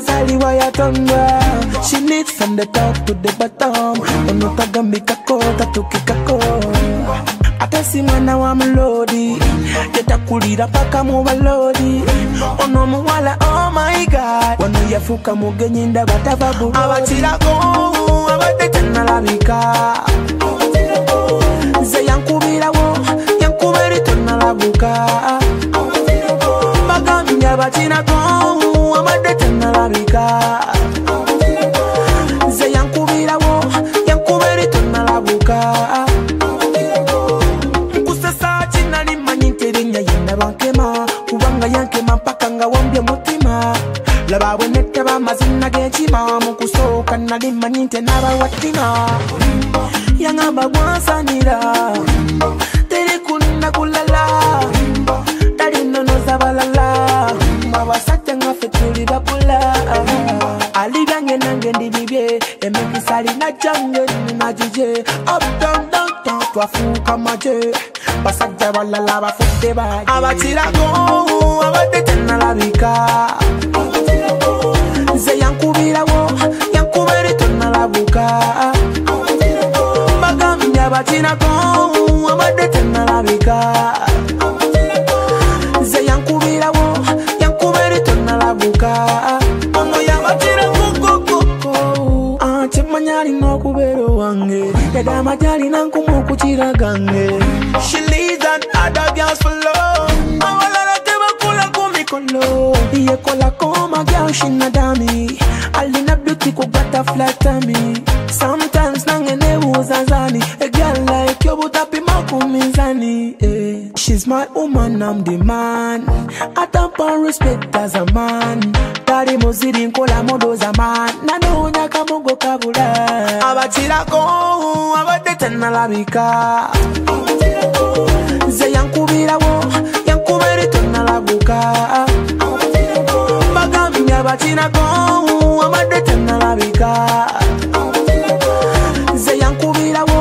yazaliwa yatondwa. She needs from the top to the bottom. Onotagambikako tatukikako. Atesi mwana wa mlodi yetakulira paka mu balodi. Ono muwala oh my god. Wano yafuka mugenyi nda batababu. Abatirako abate tanalabika. Ze yankubirawo yankubiri tanalabuka. Bagambye abatirako abate tanalabika. Ze yankubirawo yankubiri tanalabuka. Bankema kubanga yankema mpaka nga wambye mutima. Laba bwenette bamazina g'ekima mu kusooka nali mmanyi nti n'abawatima. Yangamba bwansanira teri kunna kulala tali nnonoza balala. Abasajja ngaffe tuli bakula ali byange nange ndi bibye. Emikisa alina gyange nina gigye. Up down down down twafuuka maje. Basajja balala bafudde baje. Abatirako abadde tannalabika. Ze yankubirawo yankubiri tannalabuka. Bagambye abatirako abadde tannalabika. Ze yankubirawo yankubiri tannalabuka. Ono yabatirako koko. Kimanya alina okubeera owange. Yagamba gy'alina nkumu okukira gange. She leads and other girls follow. Awalala tebakula ku mikolo. Yekola koma girl she na dami. Alina beauty ku butterfly tummy. Sometimes nange nebuuza zani. A girl like you butapima ku mizani. She's my woman, I'm the man. Atampa respect as a man. Tari muziri nkola modo za man. Nanonya kamongo kabula. Abatirako abadde tannalabika. Ze yankubirawo yankubiri tannalabuka. Bagambye abatirako abadde tannalabika. Ze yankubirawo